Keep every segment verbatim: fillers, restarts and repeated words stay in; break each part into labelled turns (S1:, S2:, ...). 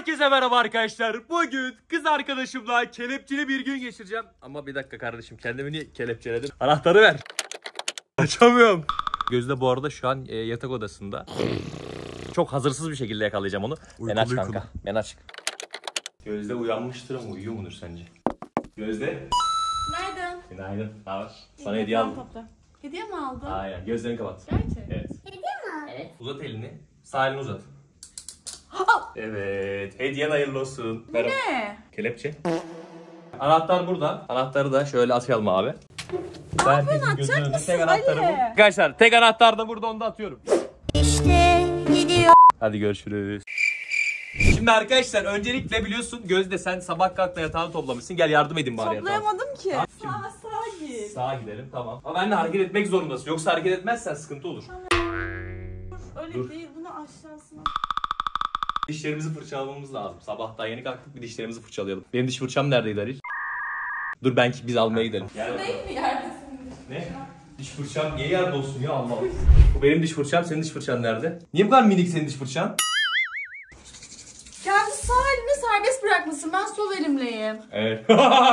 S1: Herkese merhaba arkadaşlar. Bugün kız arkadaşımla kelepçeli bir gün geçireceğim. Ama bir dakika kardeşim, kendimi niye kelepçeledim? Anahtarı ver. Açamıyorum. Gözde bu arada şu an e, yatak odasında. Çok hazırsız bir şekilde yakalayacağım onu. Ben aç kanka. Ben aç. Gözde uyanmıştır ama uyuyor mudur sence? Gözde.
S2: Günaydın.
S1: Günaydın. Ne var? Sana hediye aldım.
S2: Topla. Hediye mi aldın?
S1: Aynen. Gözlerini kapat.
S2: Gerçek.
S1: Evet.
S2: Hediye mi aldın?
S1: Evet. Uzat elini. Sağ elini uzat. Evet. Hediyen hayırlı olsun.
S2: Bu ne?
S1: Kelepçe. Anahtar burada. Anahtarı da şöyle açalım abi. Herkesin gözünün önünde tek anahtarı bu. Arkadaşlar tek anahtar da burada, onu da atıyorum. İşte gidiyor. Hadi görüşürüz. Şimdi arkadaşlar öncelikle biliyorsun Gözde sen sabah kalk da yatağını toplamışsın. Gel yardım edin bari yatağa.
S2: Toplayamadım ki.
S1: Ha?
S2: Sağa sağa git.
S1: Sağa gidelim tamam. Ama ben de hareket etmek zorundasın. Yoksa hareket etmezsen sıkıntı olur.
S2: Öyle
S1: Dur.
S2: değil, bunu aşağısına.
S1: Dişlerimizi fırçalamamız lazım. Sabah daha yeni kalktık, bir dişlerimizi fırçalayalım. Benim diş fırçam neredeydi Arif? Dur ben biz almaya gidelim.
S2: Yani... Değil mi yerdesin?
S1: Ne? Diş fırçam niye yerde olsun ya, Allah. Bu benim diş fırçam, senin diş fırçan nerede? Niye bu kadar minik senin diş fırçan?
S2: Kendi sağ elini serbest bırakmışsın, ben sol elimleyim.
S1: Evet.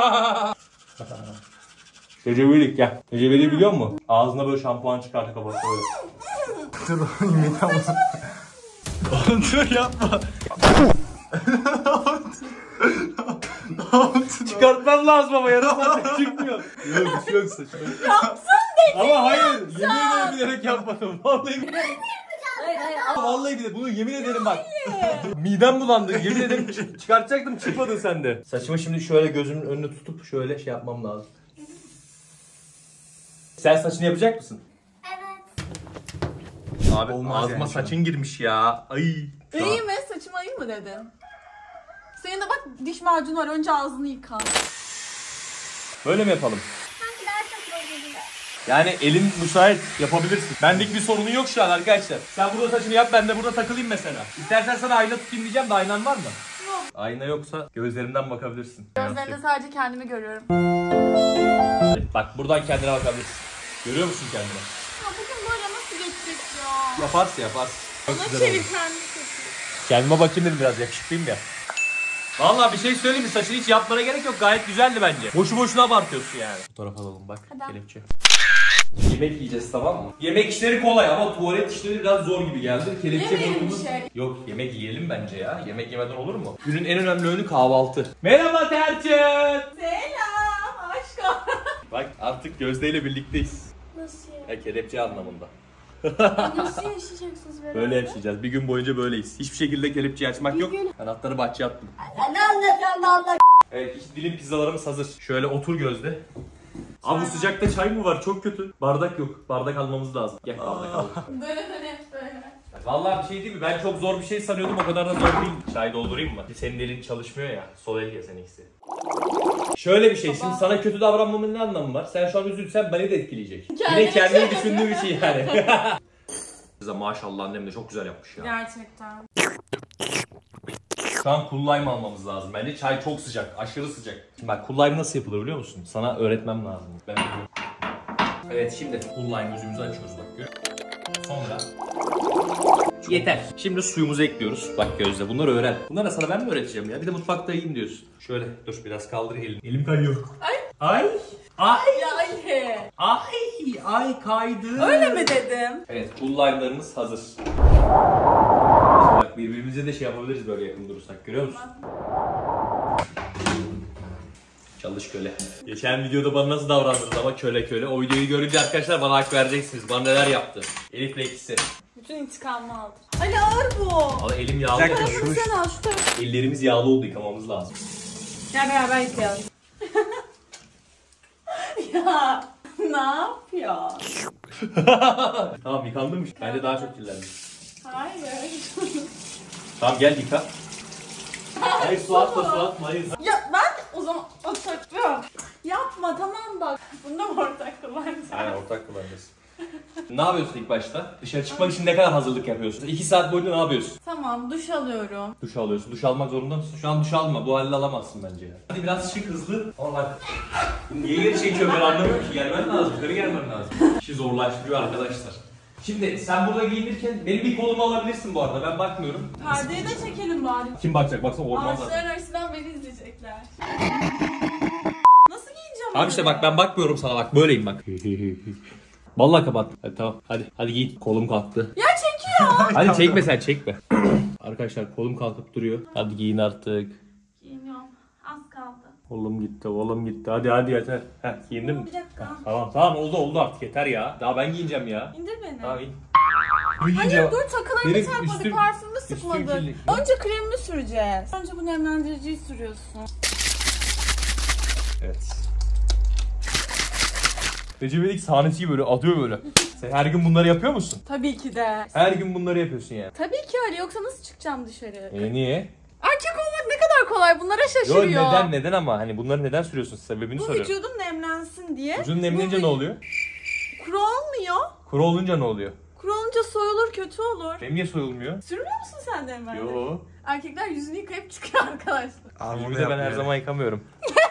S1: Tecevülik gel. Tecevüliği biliyor musun? Ağzına böyle şampuan çıkartı kafasına böyle. Dur midem olsun. Dur yapma. Çıkartmam lazım ama yarım saat çıkmıyor. Yok bir şey yok saçma.
S2: Yapsın dedim.
S1: Ama hayır, yemin ederim bilerek yapmadım. Vallahi bilerek.
S2: Hayır hayır.
S1: Vallahi bilerek, bunu yemin ederim bak. Midem bulandı, yemin ederim çıkartacaktım, çıkmadın sen de. Saçımı şimdi şöyle gözümün önüne tutup şöyle şey yapmam lazım. Sen saçını yapacak mısın?
S3: Evet.
S1: Abi
S4: Olmaz
S1: ağzıma
S4: yani
S1: saçın girmiş ya. Ay.
S2: İyi mi? Saçıma iyi mi dedim? Senin de bak diş macunu var, önce ağzını yıka.
S1: Böyle mi yapalım?
S3: Sanki daha çok bozuldu.
S1: Yani elin müsait, yapabilirsin. Benlik bir sorunun yok şu an arkadaşlar. Sen burada saçını yap, ben de burada takılayım mesela. İstersen sana ayna tutayım diyeceğim de aynan var mı?
S2: Yok.
S1: Ayna yoksa gözlerimden bakabilirsin.
S2: Gözlerinde sadece kendimi görüyorum.
S1: Evet, bak buradan kendine bakabilirsin. Görüyor musun kendini?
S2: Ya bugün böyle nasıl geçecek ya?
S1: Yaparsın yaparsın. Çok
S2: Ona
S1: güzel
S2: çevir
S1: oldu.
S2: kendini kötü.
S1: Kendime bakayım dedim, biraz yakışıklıyım ya. Vallahi bir şey söyleyeyim mi? Saçını hiç yapmana gerek yok. Gayet güzeldi bence. Boşu boşuna abartıyorsun yani. Fotoğraf alalım bak.
S2: Hadi.
S1: Kelepçe. Yemek yiyeceğiz tamam mı? Yemek işleri kolay ama tuvalet işleri biraz zor gibi geldi. Kelepçe
S2: Yemeyelim
S1: boyutumuz...
S2: bir şey.
S1: Yok yemek yiyelim bence ya. Yemek yemeden olur mu? Günün en önemli öğünü kahvaltı. Merhaba Tercih.
S2: Selam aşkım.
S1: Bak artık Gözde ile birlikteyiz.
S3: Nasıl ya?
S1: Ya kelepçe anlamında.
S3: Nasıl yaşayacaksınız beraber?
S1: Böyle yaşayacağız. Bir gün boyunca böyleyiz. Hiçbir şekilde kelepçeyi açmak yok.
S3: gün-
S1: Anahtarı bahçeye attım.
S3: Ne anlatıyorsun Allah?
S1: Evet, işte dilim pizzalarımız hazır. Şöyle otur Gözde. Abi bu sıcakta çay mı var? Çok kötü. Bardak yok. Bardak almamız lazım. Gel bardak al.
S2: Döne döne böyle.
S1: Vallahi bir şey değil mi? Ben çok zor bir şey sanıyordum. O kadar da zor değil. Çay doldurayım mı? Senin elin çalışmıyor ya. Sol el ya seninkisi. Şöyle bir şey. Şimdi sana kötü davranmamın ne anlamı var? Sen şu an üzülsen beni de etkileyecek.
S2: Kendini
S1: Yine kendini
S2: şey-
S1: düşündüğü bir şey yani. Maşallah annem de çok güzel yapmış ya.
S2: Gerçekten.
S1: Şu an cool lime almamız lazım. Bence çay çok sıcak, aşırı sıcak. Şimdi bak cool lime nasıl yapılır biliyor musun? Sana öğretmem lazım. Ben biliyorum. Evet şimdi cool lime yüzümüzü açıyoruz bak gör. Sonra yeter. Şimdi suyumuzu ekliyoruz. Bak Gözde bunları öğren. Bunları da sana ben mi öğreteceğim ya? Bir de mutfakta yiyeyim diyorsun. Şöyle dur biraz kaldır elini. Elim kayıyor.
S2: Ay.
S1: Ay. Ay.
S2: Ya Ali.
S1: Ay. Ay kaydı.
S2: Öyle mi dedim?
S1: Evet cool lime'larımız hazır. Şimdi bak birbirimize de şey yapabiliriz böyle yakın durursak, görüyor musun? Çalış köle. Geçen videoda bana nasıl davrandınız ama köle köle. O videoyu görünce arkadaşlar bana hak vereceksiniz. Bana neler yaptı. Elif'le ikisi.
S2: Bütün intikamımı aldı. Ali ağır bu.
S1: Ama elim yağlı.
S4: dakika,
S1: oldu.
S4: şu-
S2: Sen al şu tarafa.
S1: Ellerimiz yağlı oldu, yıkamamız lazım.
S2: Gel beraber yıkayalım. Ya ne yapıyor?
S1: Tamam yıkandı mı? Bence daha çok kirlendi.
S2: Hayır.
S1: Tamam gel yıka. Hayır su atma su atma hayır.
S2: Ya ben o zaman ortaklıyorum. Yapma tamam bak. Bunda mı ortak kullanacağım?
S1: Aynen ortak kullanacağız. Ne yapıyorsun ilk başta? Dışarı çıkmak için ne kadar hazırlık yapıyorsun? İki saat boyunca ne yapıyorsun?
S2: Tamam duş alıyorum.
S1: Duş alıyorsun. Duş almak zorunda mısın? Şu an duş alma. Bu halde alamazsın bence ya. Hadi biraz çık hızlı. Vallahi. Niye geri çekiyorum ben anlamıyorum ki. Gelmen lazım. Yukarı gelmen lazım. İşi zorlaştırıyor arkadaşlar. Şimdi sen burada giyinirken benim bir kolumu alabilirsin bu arada. Ben bakmıyorum.
S2: Perdeyi de çekelim bari.
S1: Kim bakacak? Baksana orman zaten.
S2: Ağaçların arasından beni izleyecekler. Nasıl giyineceğim?
S1: Tamam işte bak ben bakmıyorum sana bak böyleyim bak. Vallahi kapat. Hadi tamam hadi hadi giy. Kolum kalktı.
S2: Ya çekiyor.
S1: Hadi çekme sen çekme. Arkadaşlar kolum kalkıp duruyor. Hadi giyin artık.
S2: Giyiniyorum. Az kaldı.
S1: Kolum gitti oğlum gitti. Hadi hadi yeter. Heh giyindin mi?
S2: Bir dakika.
S1: Heh, tamam tamam oldu oldu artık yeter ya. Daha ben giyineceğim ya.
S2: İndir beni.
S1: Tamam in.
S2: Hayır dur takılarımı
S1: Benim
S2: takmadık,
S1: üstüm-
S2: parfümü
S1: üstüm
S2: sıkmadık.
S1: kirli.
S2: Önce kremimi süreceğiz. Önce bu nemlendiriciyi sürüyorsun.
S1: Evet. Recep İvedik sahnesi gibi böyle atıyor böyle. Sen her gün bunları yapıyor musun?
S2: Tabii ki de.
S1: Her gün bunları yapıyorsun yani.
S2: Tabii ki öyle, yoksa nasıl çıkacağım dışarı?
S1: E niye?
S2: Erkek olmak ne kadar kolay, bunlara
S1: Yo
S2: şaşırıyor.
S1: neden neden ama hani bunları neden sürüyorsun sebebini
S2: Bu
S1: soruyorum.
S2: vücudun nemlensin diye.
S1: Vücudun nemlenince
S2: Bu-
S1: ne oluyor?
S2: Kuru olmuyor.
S1: Kuru olunca ne oluyor?
S2: Kuru olunca soyulur, kötü olur.
S1: Benim niye soyulmuyor?
S2: Sürmüyor musun sen de hemen?
S1: Yo.
S2: Erkekler yüzünü yıkayıp çıkıyor arkadaşlar.
S1: Yüzümü de ben her zaman yıkamıyorum.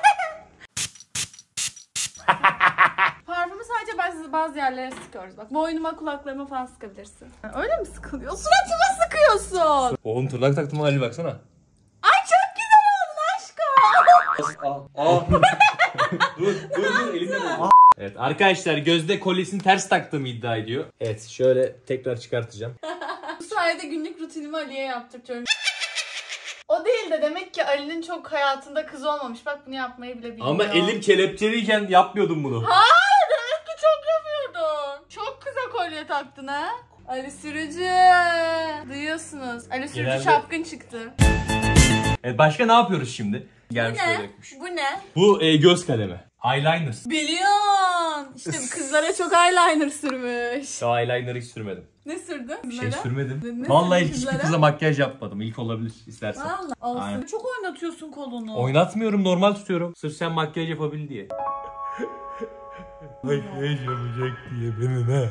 S2: Parfümü sadece bazı, bazı yerlere sıkıyoruz. Bak boynuma, kulaklarıma falan sıkabilirsin. Öyle mi sıkılıyor? Suratıma sıkıyorsun.
S1: Oğlum tırnak taktım Ali baksana.
S2: Ay çok güzel oldun aşkım.
S1: Aa, aa. dur dur dur elimde dur. Evet arkadaşlar Gözde kolyesini ters taktığımı iddia ediyor. Evet şöyle tekrar çıkartacağım.
S2: Bu sayede günlük rutinimi Ali'ye yaptırtıyorum. O değil de demek ki Ali'nin çok hayatında kız olmamış. Bak bunu yapmayı bile bilmiyor.
S1: Ama elim kelepçeliyken yapmıyordum bunu.
S2: Hayır, demek ki çok yapıyordun. Çok kısa kolye taktın ha. Ali Sürücü. Duyuyorsunuz. Ali Sürücü
S1: Genelde-
S2: şapkın çıktı.
S1: Evet başka ne yapıyoruz şimdi?
S2: Bu
S1: Gelmiş
S2: ne?
S1: böyle dökmüş.
S2: Bu ne?
S1: Bu e, göz kalemi. Eyeliner.
S2: Biliyorsun. İşte bu kızlara çok eyeliner sürmüş.
S1: Daha eyeliner hiç sürmedim.
S2: Ne sürdün?
S1: Bir şey
S2: kızlara?
S1: sürmedim.
S2: Ne- ne
S1: Vallahi
S2: sürdün
S1: hiçbir
S2: kızlara?
S1: kıza makyaj yapmadım. İlk olabilir istersen.
S2: Vallahi. Olsun.
S1: Aynen.
S2: Çok oynatıyorsun kolunu.
S1: Oynatmıyorum normal tutuyorum. Sırf sen makyaj yapabil diye. Makyaj yapacak diye beni ne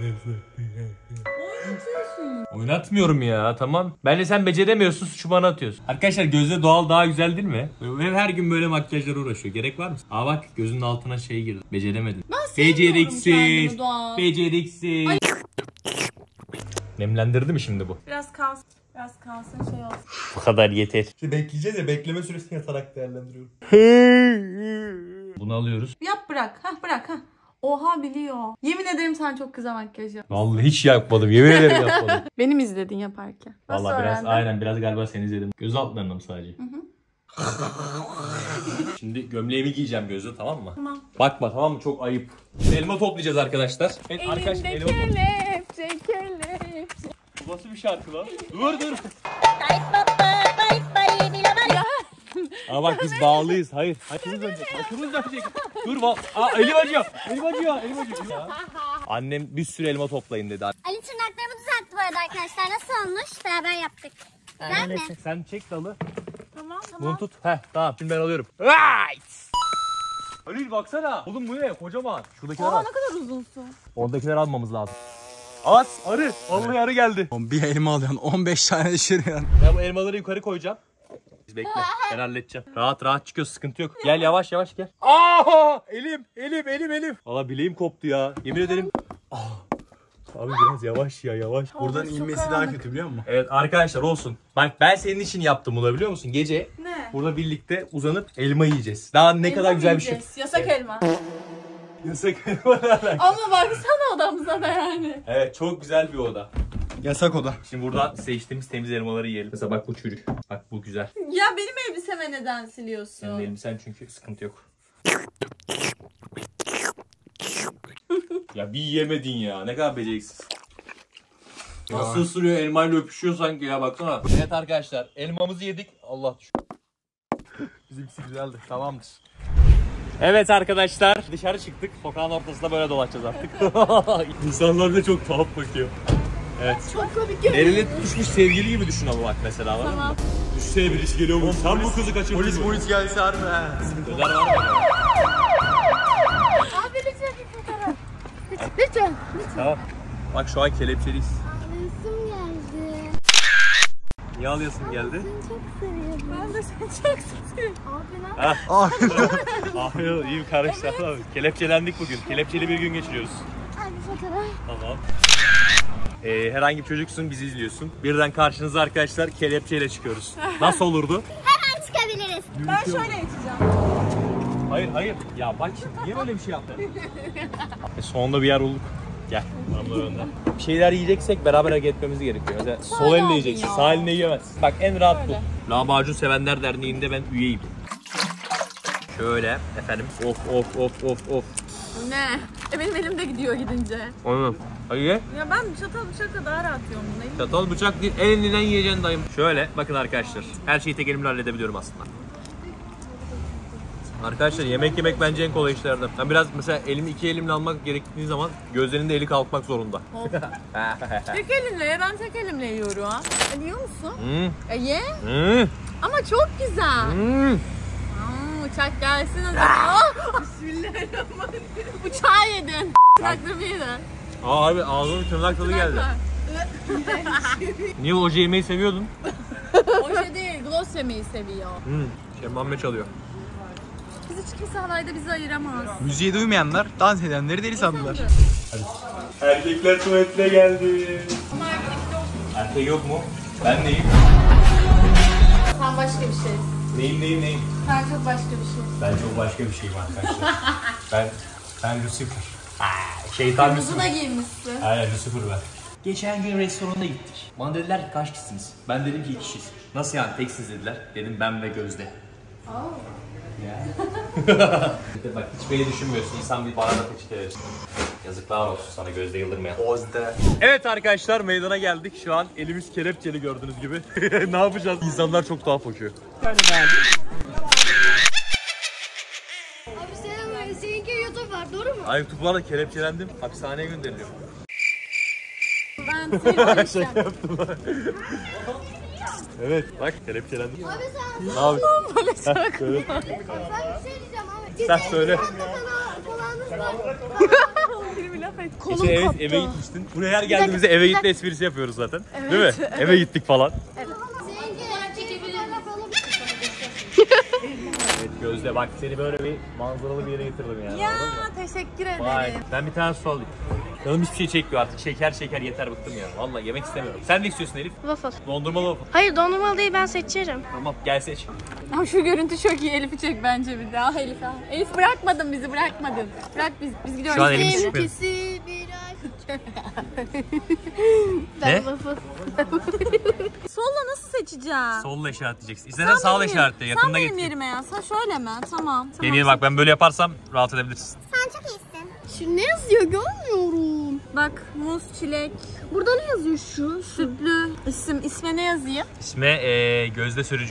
S2: Oynatıyorsun.
S1: Oynatmıyorum ya tamam. Bence sen beceremiyorsun suçu bana atıyorsun. Arkadaşlar gözde doğal daha güzel değil mi? Ve her gün böyle makyajlara uğraşıyor. Gerek var mı? Aa bak gözünün altına şey girdi. Beceremedin.
S2: Ben sevmiyorum kendimi doğal.
S1: Beceriksiz.
S2: Ay.
S1: Nemlendirdi mi şimdi bu?
S2: Biraz kalsın. Biraz kalsın şey olsun.
S1: Bu kadar yeter. Şimdi bekleyeceğiz ya bekleme süresini yatarak değerlendiriyorum. Bunu alıyoruz.
S2: Yap bırak. Hah bırak hah. Oha biliyor. Yemin ederim sen çok güzel makyaj yap.
S1: Vallahi hiç yapmadım. Yemin ederim yapmadım.
S2: Beni mi izledin yaparken? Nasıl
S1: Vallahi biraz
S2: öğrendin?
S1: aynen biraz galiba seni izledim. Göz altlarına mı sadece? Şimdi gömleğimi giyeceğim gözde tamam mı?
S2: Tamam.
S1: Bakma tamam mı? Çok ayıp. Elma toplayacağız arkadaşlar. Evet arkadaşlar elma toplayacağız.
S2: kelepçe kelepçe.
S1: Bu nasıl bir şarkı lan? Dur dur. Aa bak biz bağlıyız. Hayır. Başımız dönecek. Başımız dönecek. Dur bak. Aa elim acıyor. Elim acıyor. Elim acıyor. Ya. Annem bir sürü elma toplayın dedi.
S3: Ali tırnaklarımı düzeltti bu arada arkadaşlar. Nasıl olmuş? Beraber yaptık. Güzel mi?
S1: Sen çek dalı.
S2: Tamam
S1: Bunu
S2: tamam.
S1: tut. Heh tamam şimdi ben alıyorum. Right. Halil baksana. Oğlum bu ne? Kocaman. Şuradakiler
S2: Aa
S1: al.
S2: ne kadar uzunsun.
S1: Oradakileri almamız lazım. At arı. Vallahi arı geldi.
S4: Bir elma alıyorsun on beş tane düşürüyorsun.
S1: Ben bu elmaları yukarı koyacağım. Biz bekle. Ben halledeceğim. Rahat rahat çıkıyor sıkıntı yok. Gel yavaş yavaş gel. Aa elim elim elim elim. Valla bileğim koptu ya. Yemin ederim. Ah. Abi biraz yavaş ya yavaş.
S4: Buradan
S2: Çok
S4: inmesi daha
S2: karanlık.
S4: kötü biliyor musun?
S1: Evet arkadaşlar olsun. Bak ben senin için yaptım bunu biliyor musun? Gece
S2: Ne?
S1: burada birlikte uzanıp elma yiyeceğiz. Daha ne
S2: Elma
S1: kadar
S2: mı
S1: güzel bir şey.
S2: yiyeceğiz? Yasak elma.
S1: Yasak elma.
S2: Ama baksana odamıza da yani.
S1: Evet çok güzel bir oda.
S4: Yasak o da.
S1: Şimdi buradan seçtiğimiz temiz elmaları yiyelim. Mesela bak bu çürük. Bak bu güzel.
S2: Ya benim elbiseme neden siliyorsun?
S1: Senin elbisen çünkü sıkıntı yok. Ya bir yemedin ya. Ne kadar beceriksiz. Nasıl ısırıyor elmayla öpüşüyor sanki ya baksana. Evet arkadaşlar elmamızı yedik. Allah düşün. Bizimkisi güzeldi. Tamamdır. Evet arkadaşlar dışarı çıktık. Sokağın ortasında böyle dolaşacağız artık. İnsanlar da çok tuhaf bakıyor. Evet.
S2: Çok komik geliyor.
S1: Eline tutuşmuş sevgili gibi düşün ama bak mesela var mı?
S2: Tamam.
S1: Düşseye birisi geliyor mu? Sen bu kızı kaçırdın
S4: Polis
S1: mı?
S4: polis gelse harbi he.
S1: Öder var mı?
S3: Abi lütfen bir fotoğraf. Lütfen.
S1: Tamam. Bak şu an kelepçeliyiz.
S3: Ağlayasım geldi.
S1: Niye ağlıyorsun geldi?
S3: Seni çok seviyorum.
S2: Ben de seni çok seviyorum.
S3: Abi ne?
S4: Ah.
S1: Ağlıyor iyi kardeşler. Kelepçelendik bugün. Kelepçeli bir gün geçiriyoruz.
S3: Abi fotoğraf.
S1: Tamam. Ee, herhangi bir çocuksun, bizi izliyorsun. Birden karşınıza arkadaşlar kelepçeyle çıkıyoruz. Nasıl olurdu?
S3: Hemen çıkabiliriz.
S2: Ben şöyle içeceğim.
S1: Hayır hayır. Ya bak şimdi niye böyle bir şey yaptın? e, sonunda bir yer bulduk. Gel. Hanımlar önden. Bir şeyler yiyeceksek beraber hareket etmemiz gerekiyor. Mesela sol elle yiyeceksin.
S2: ya.
S1: Sağ elle yiyemezsin. Bak en rahat
S2: Öyle.
S1: bu. Lahmacun Sevenler Derneği'nde ben üyeyim. Şöyle efendim. Of of of of of.
S2: Ne? E benim elim de gidiyor gidince.
S1: Onu. Hadi ye.
S2: Ya ben çatal bıçakla daha rahat yiyorum bunu.
S1: Çatal bıçak değil. El elinden yiyeceksin dayım. Şöyle bakın arkadaşlar. Her şeyi tek elimle halledebiliyorum aslında. Arkadaşlar yemek yemek bence en kolay işlerden. Ben biraz mesela elimi iki elimle almak gerektiği zaman gözlerinde eli kalkmak zorunda.
S2: Tek elimle ye, ben tek elimle yiyorum. E, yiyor musun?
S1: Hmm.
S2: E ye.
S1: Hmm.
S2: Ama çok güzel.
S1: Hmm.
S2: Hmm, uçak gelsin o zaman. Oh! Bismillahirrahmanirrahim. Uçağı yedin. Tırnaklarımı yedin.
S1: Aa abi ağzımın tırnak tadı geldi. Niye oje yemeyi seviyordun?
S2: O şey değil, gloss yemeyi seviyor.
S1: Hmm. Şemmame çalıyor.
S2: Biz hiç kimse halayda bizi ayıramaz.
S4: Müziği duymayanlar dans edenleri deli sandılar.
S1: Erkekler tuvaletine geldi.
S2: Ama erkek yok.
S1: Erkek yok mu? Ben neyim?
S2: Sen başka bir şeysin.
S1: Neyim neyim neyim?
S2: Sen çok başka bir şeysin.
S1: Ben çok başka bir şeyim arkadaşlar. ben ben Lucifer. Aa, şeytan
S2: Kırmızı da
S1: Lucifer.
S2: giymişsin.
S1: Aynen Lucifer ben. Geçen gün restorana gittik. Bana dediler ki kaç kişisiniz? Ben dedim ki iki kişiyiz. Nasıl yani teksiniz dediler. Dedim ben ve Gözde. Ya. Bak hiç beni düşünmüyorsun. İnsan bir bana da peçete verir. Yazıklar olsun sana Gözde Yıldırmayan.
S4: Ozde.
S1: Evet arkadaşlar meydana geldik. Şu an elimiz kelepçeli gördüğünüz gibi. Ne yapacağız? İnsanlar çok tuhaf bakıyor.
S3: Abi senin, seninki YouTube var doğru mu?
S1: Ay tutuklarla kelepçelendim. Hapishaneye gönderiliyor.
S2: Ben seni arayacağım.
S1: Evet bak kelepçelendim.
S3: Abi sen,
S1: Ne yapıyorsun?
S2: Böyle çok.
S1: Söyle.
S3: ben bir şey diyeceğim abi.
S1: Sen söyle.
S3: Kulağınız var.
S2: Bir laf et.
S1: Geçen eve, eve gitmiştin. Buraya her geldiğimizde eve gitme esprisi yapıyoruz zaten. Değil mi? Eve gittik falan.
S3: Seninki çekebilirler falan.
S1: Evet Gözde bak seni böyle bir manzaralı bir yere getirdim yani.
S2: Ya
S1: anladın mı?
S2: teşekkür
S1: Vay.
S2: ederim.
S1: Ben bir tane su alayım. Canım hiçbir şey çekmiyor artık. Şeker şeker yeter bıktım ya. Vallahi yemek istemiyorum. Sen ne istiyorsun Elif?
S5: Waffle.
S1: Dondurmalı waffle.
S5: Hayır dondurmalı değil ben seçerim.
S1: Tamam gel seç.
S2: Ama şu görüntü çok iyi. Elif'i çek bence bir daha. Elif al. Elif bırakmadın bizi bırakmadın. Bırak biz biz gidiyoruz.
S1: Şu an elimi sıkmıyor.
S3: Bizimkisi biraz.
S1: Ne?
S2: Solla nasıl seçeceğim?
S1: Solla işaretleyeceksin. İstersen sağla
S2: benim
S1: işaretle.
S2: yerim-
S1: Yakında
S2: Sen benim
S1: getir.
S2: yerime ya. Sen şöyle mi? Tamam. tamam.
S1: Deneyelim bak ben böyle yaparsam rahat edebilirsin.
S3: Sen çok iyisin. Şu ne yazıyor görmüyorum.
S2: Bak muz, çilek,
S3: Burada ne yazıyor şu?
S2: sütlü. İsim, isme ne yazayım?
S1: İsmi ee, Gözde Sürücü.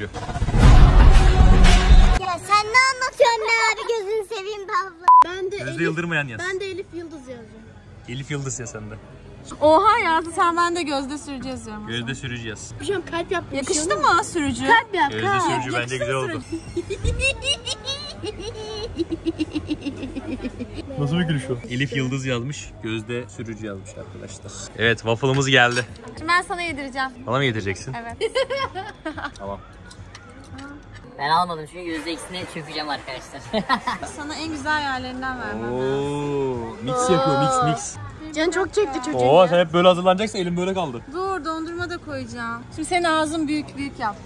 S3: Ya sen ne anlatıyorsun be abi gözünü seveyim be abla. Ben de
S1: Gözde Yıldırmayan yaz.
S3: ben de Elif Yıldız yazacağım.
S1: Elif Yıldız ya sende.
S2: Oha yazdı sen ben de Gözde Sürücü yazıyorum.
S1: Gözde Sürücü yaz.
S3: Bir şey kalp yaptım.
S2: Yakıştı mı sürücü?
S3: Kalp yap.
S1: Gözde Sürücü bence güzel oldu. Nasıl bir gülüş o? Elif Yıldız yazmış, Gözde Sürücü yazmış arkadaşlar. Evet waffle'ımız geldi.
S2: Şimdi ben sana yedireceğim.
S1: Bana mı getireceksin?
S2: Evet.
S1: Tamam.
S6: Ben almadım çünkü yüzde ikisine çökeceğim arkadaşlar.
S2: Sana en güzel yerlerinden vermem.
S1: Oo, mix yapıyor mix mix.
S3: Can çok çekti çocuğum.
S1: Oo sen hep böyle hazırlanacaksın elim böyle kaldı.
S2: Dur dondurma da koyacağım. Şimdi senin ağzın büyük büyük yap.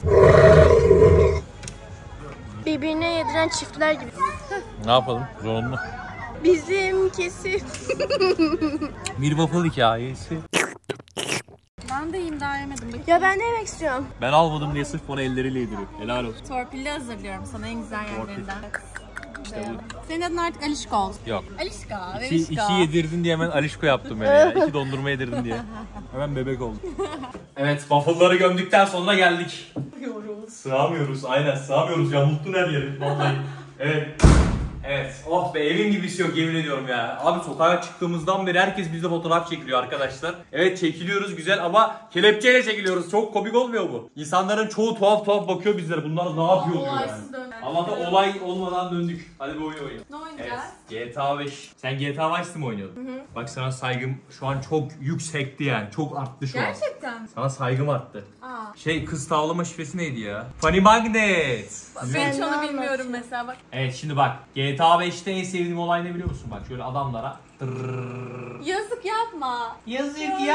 S5: Birbirine yediren çiftler gibi.
S1: Ne yapalım? Zorunlu.
S5: Bizimkisi.
S1: Bir waffle hikayesi.
S2: Ben de yiyeyim daha yemedim. Bakayım.
S5: Ya ben de yemek istiyorum.
S1: Ben almadım diye sırf bana elleriyle yediriyor. Helal olsun.
S2: Torpilli hazırlıyorum sana en güzel yerlerinden.
S1: İşte bu.
S2: Senin adın artık Alişko olsun.
S1: Yok.
S2: Alişka,
S1: İki,
S2: Alişka.
S1: iki yedirdin diye hemen Alişko yaptım beni ya. İki dondurma yedirdin diye. Hemen bebek oldum. Evet waffle'ları gömdükten sonra geldik. Sığamıyoruz. Sığamıyoruz aynen sığamıyoruz ya mutlun her yeri vallahi. Evet. Evet. Oh be evim gibisi yok yemin ediyorum ya. Abi sokağa çıktığımızdan beri herkes bizde fotoğraf çekiliyor arkadaşlar. Evet çekiliyoruz güzel ama kelepçeyle çekiliyoruz. Çok komik olmuyor bu. İnsanların çoğu tuhaf tuhaf bakıyor bizlere. Bunlar ne yapıyor diyor
S2: Olaysız
S1: yani.
S2: döndük.
S1: Allah'ta olay olmadan döndük. Hadi bir oyun oynayalım.
S2: Ne
S1: Evet.
S2: oynayacağız?
S1: G T A beş. Sen G T A Vice'de mi oynuyordun? Hı hı. Bak sana saygım şu an çok yüksekti yani. Çok arttı şu an.
S2: Gerçekten.
S1: Sana saygım arttı.
S2: Aa.
S1: Şey kız tavlama şifresi neydi ya? Funny Magnet.
S2: Ben hiç onu bilmiyorum mesela bak.
S1: Evet şimdi bak G G T A beşte en sevdiğim olay ne biliyor musun? Bak şöyle adamlara. Tırrrr.
S2: Yazık yapma.
S1: Yazık ya.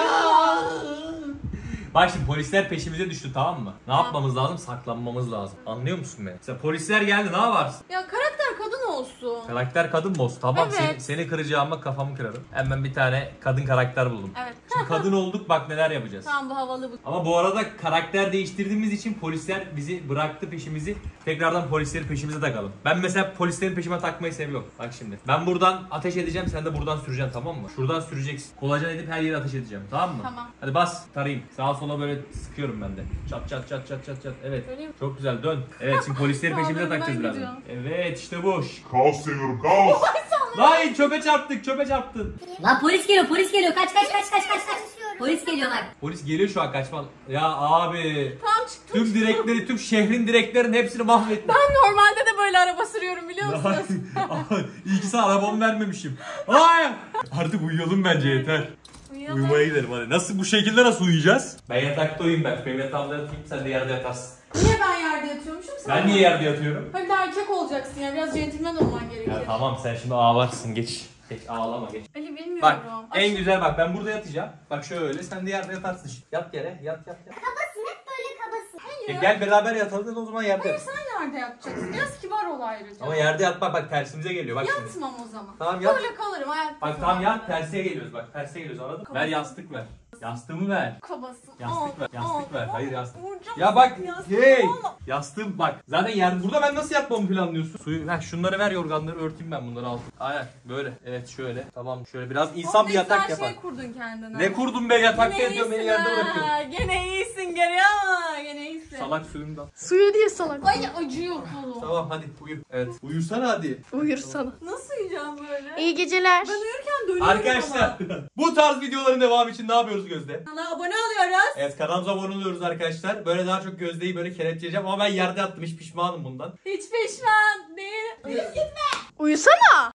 S1: Bak şimdi polisler peşimize düştü, tamam mı? Ne yapmamız lazım? Saklanmamız lazım. Anlıyor musun beni? Mesela polisler geldi, ne yaparsın?
S2: Ya karakter kadın olsun.
S1: Karakter kadın mı olsun? Tamam,
S2: Evet.
S1: seni, seni kıracağıma kafamı kırarım. Hemen bir tane kadın karakter buldum.
S2: Evet.
S1: Şimdi kadın olduk, bak neler yapacağız.
S2: Tamam, bu havalı bu.
S1: Ama bu arada karakter değiştirdiğimiz için polisler bizi bıraktı peşimizi. Tekrardan polisleri peşimize takalım. Ben mesela polislerin peşime takmayı seviyorum. Bak şimdi. Ben buradan ateş edeceğim, sen de buradan süreceksin, tamam mı? Şuradan süreceksin. Kolacan edip her yere ateş edeceğim, tamam mı?
S2: Tamam.
S1: Hadi bas, tarayayım. Sağa sola böyle sıkıyorum ben de. Çat çat çat çat çat çat. Evet.
S2: Öyle mi?
S1: Çok güzel, dön. Evet, şimdi polisleri peşimize
S2: Kaldırımdan
S1: takacağız birazdan.
S2: gidiyorum.
S1: Evet, işte bu.
S7: Kaos seviyorum kaos.
S1: Lan çöpe çarptık, çöpe çarptın.
S6: Lan polis geliyor, polis geliyor. Kaç kaç kaç kaç kaç kaç. Polis geliyor bak.
S1: Polis geliyor şu an, kaçma. Ya abi.
S2: Tamam, çıktım.
S1: Tüm direkleri, tüm şehrin direklerin hepsini mahvettin.
S2: Ben normalde de böyle araba sürüyorum, biliyor musunuz?
S1: İyi ki sana arabamı vermemişim. Ay! Artık uyuyalım bence, yeter.
S2: Uyuyalım.
S1: Uyumaya gidelim hadi. Nasıl, bu şekilde nasıl uyuyacağız? Ben yatakta uyuyayım ben. Benim yatağımda yatayım, sen de yerde yatarsın.
S2: Niye ben yerde yatıyormuşum? Sen
S1: Ben niye yerde yatıyorum?
S2: Hadi erkek olacaksın ya, biraz centilmen olman gerekir.
S1: Ya tamam, sen şimdi ağlarsın, geç. Geç, ağlama geç.
S2: Ali bilmiyorum.
S1: Bak
S2: Aş-
S1: en güzel, bak ben burada yatacağım. Bak şöyle, sen de yerde yatarsın. Yat yere, yat yat yat.
S3: Kabasın hep böyle kabasın.
S2: Hayır.
S1: E, gel beraber yatalım, o zaman yerde.
S2: Hayır, sen yerde yapacaksın. Biraz kibar ol ayrıca.
S1: Ama yerde yatmak bak tersimize geliyor, bak şimdi.
S2: Yatmam o zaman.
S1: Tamam, yat.
S2: Böyle kalırım hayatta.
S1: Bak tamam, yat, tersiye geliyoruz bak, tersiye geliyoruz, anladın mı? Ver yastık ver. Yastığımı ver.
S2: Kabasın.
S1: Yastık ver, yastık ver. Hayır, yastık.
S2: Vuracağım.
S1: Ya bak,
S2: Yastık
S1: hey!
S2: olma.
S1: Yastığım bak. Zaten yer burada, ben nasıl yatmamı planlıyorsun? Suyu, heh, şunları ver, yorganları örteyim ben bunları altına. Aynen böyle. Evet şöyle. Tamam, şöyle biraz insan
S2: Oh,
S1: bir
S2: ne
S1: yatak
S2: güzel
S1: yapar.
S2: şey kurdun kendine.
S1: Ne kurdum be, yatakta
S2: Gene
S1: yatıyorum, beni
S2: iyisin
S1: yerde
S2: ha.
S1: bırakıyorsun.
S2: Gene iyisin geri ama gene iyisin.
S1: Salak suyumdan.
S5: Suyu diye salak.
S2: Ay acıyor kolum.
S1: Tamam hadi uyu. Evet. Uyusana hadi.
S5: Uyur sana.
S2: Nasıl uyuyacağım böyle?
S5: İyi geceler.
S2: Ben uyurken dönüyorum
S1: Arkadaşlar bu tarz videoların devamı için ne yapıyoruz Gözde?
S2: ama. Kanala abone oluyoruz.
S1: Evet, kanalımıza abone oluyoruz arkadaşlar. Böyle daha çok Gözde'yi böyle kelepçeleyeceğim ama ben yerde yattım, hiç pişmanım bundan.
S2: Hiç pişman değilim.
S5: Uyusana.